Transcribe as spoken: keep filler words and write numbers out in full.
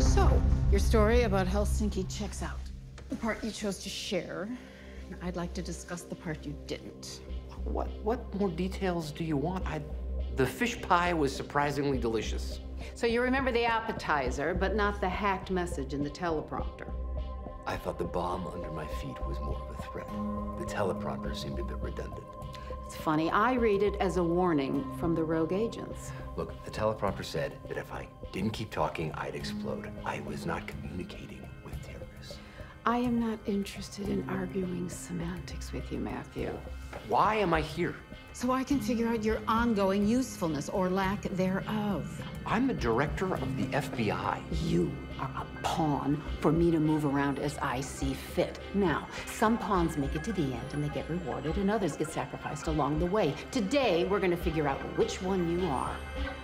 So, your story about Helsinki checks out. The part you chose to share. I'd like to discuss the part you didn't. What, what more details do you want? I, the fish pie was surprisingly delicious. So you remember the appetizer, but not the hacked message in the teleprompter. I thought the bomb under my feet was more of a threat. The teleprompter seemed a bit redundant. It's funny, I read it as a warning from the rogue agents. Look, the teleprompter said that if I didn't keep talking, I'd explode. I was not communicating with terrorists. I am not interested in arguing semantics with you, Matthew. Why am I here? So I can figure out your ongoing usefulness or lack thereof. I'm the director of the F B I. You are a pawn for me to move around as I see fit. Now, some pawns make it to the end and they get rewarded, and others get sacrificed along the way. Today, we're gonna figure out which one you are.